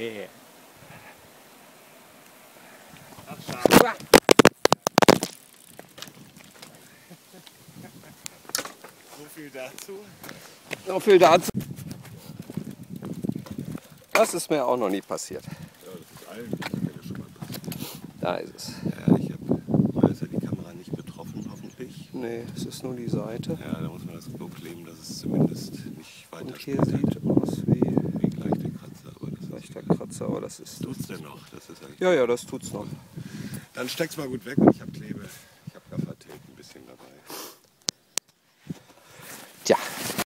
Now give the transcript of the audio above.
So viel dazu. So viel dazu. Das ist mir auch noch nie passiert. Ja, das ist allen Fällen schon mal passiert. Da ist es. Ja, ich habe ist ja die Kamera nicht betroffen, hoffentlich. Nee, es ist nur die Seite. Ja, da muss man das so kleben, dass es zumindest nicht weiter Und hier sieht aus wie leichte Kratzer. Aber das leichter Kratzer, aber das ist... tut's denn noch? Das ist eigentlich Ja, das tut's noch. Dann steck's mal gut weg und ich habe Klebe.